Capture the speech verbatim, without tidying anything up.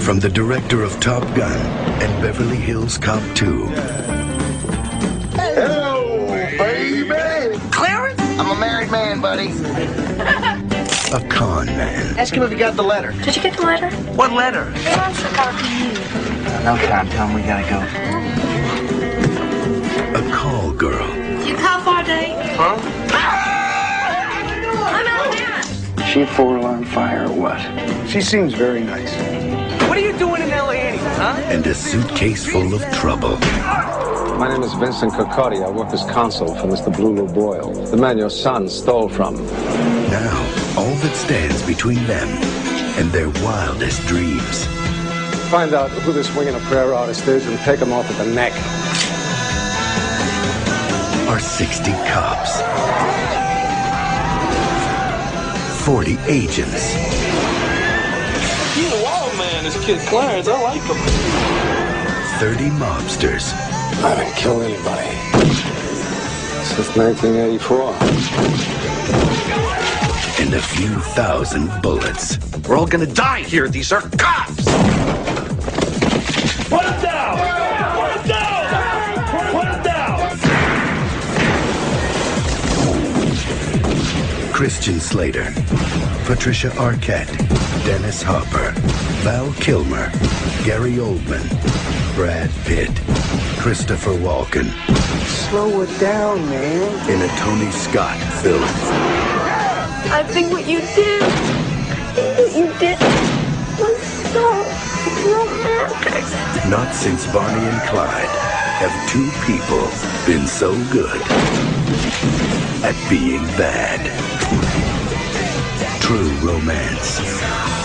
From the director of Top Gun and Beverly Hills Cop two. Hello, baby! Clarence? I'm a married man, buddy. A con man. Ask him if he got the letter. Did you get the letter? What letter? He wants to talk to you. No time. Tell him we gotta go. A call girl. You call for a date? Huh? I'm out here. She a four-alarm fire or what? She seems very nice. What are you doing in L A anyway, huh? And a suitcase full of trouble. My name is Vincent Cocotti. I work as consul for Mister Blue Boyle, the man your son stole from. Now, all that stands between them and their wildest dreams. Find out who this wing and a prayer artist is and take him off at the neck. Are sixty cops. forty agents. He's a wild man, this kid Clarence. I like him. thirty mobsters. I haven't killed anybody since nineteen eighty-four. And a few thousand bullets. We're all gonna die here. These are cops! Put him down! Put him down! Put him down! Christian Slater, Patricia Arquette, Dennis Hopper, Val Kilmer, Gary Oldman, Brad Pitt, Christopher Walken. Slow it down, man. In a Tony Scott film. I think what you did, I think what you did was so romantic. Not since Bonnie and Clyde have two people been so good at being bad. True romance.